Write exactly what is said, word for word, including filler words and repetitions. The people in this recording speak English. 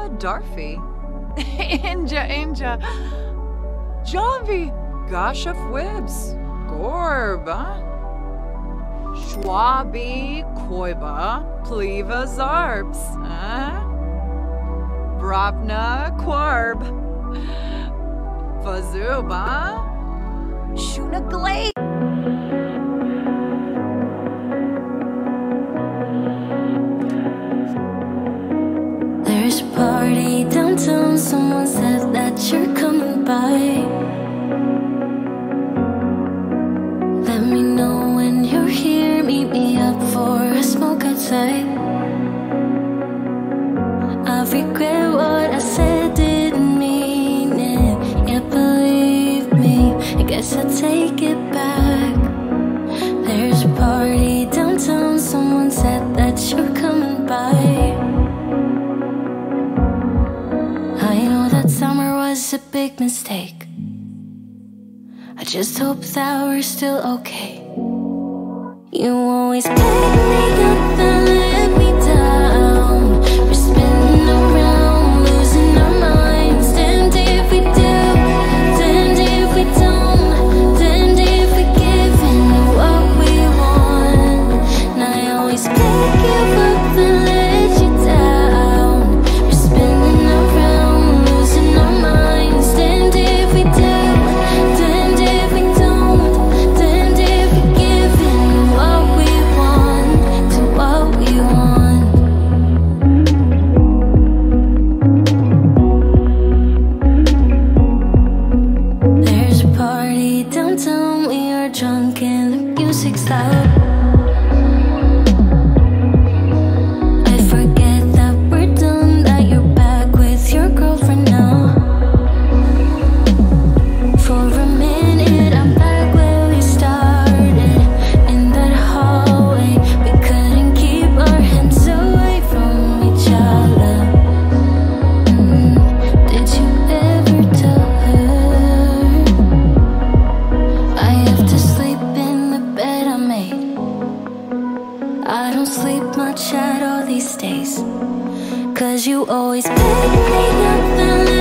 Darfi. Inja, Inja. Javi. Gasha Fwibs. Gorba. Schwabi. Koiba. Pliva Zarbs. Huh? Brabna Quarb. Vazuba. Shuna Glade. There's a party downtown, someone said that you're coming by. Let me know when you're here, meet me up for a smoke outside. I regret what I said, didn't mean it. Yeah, believe me, I guess I'll take it back. There's a party downtown, someone said that you're coming by. I know that summer was a big mistake. I just hope that we're still okay. You always pick me up and let me down. We're spinning around, losing our minds. Damned if we do, damned if we don't, damned if we give in to what we want. And I always pick you up and let you down. We're spinning around, losing our minds. Damned if we do, damned if we don't, damned if we give in to what we want, to what we want. There's a party downtown, we are drunk and the music's loud. I forget that we're done, that you're back with your girlfriend now. For a minute I'm back where we started, in that hallway. We couldn't keep our hands away from each other. Mm, Did you ever tell her? I have to sleep in the bed I made. I don't sleep much at all these days, 'cause you always pick me up and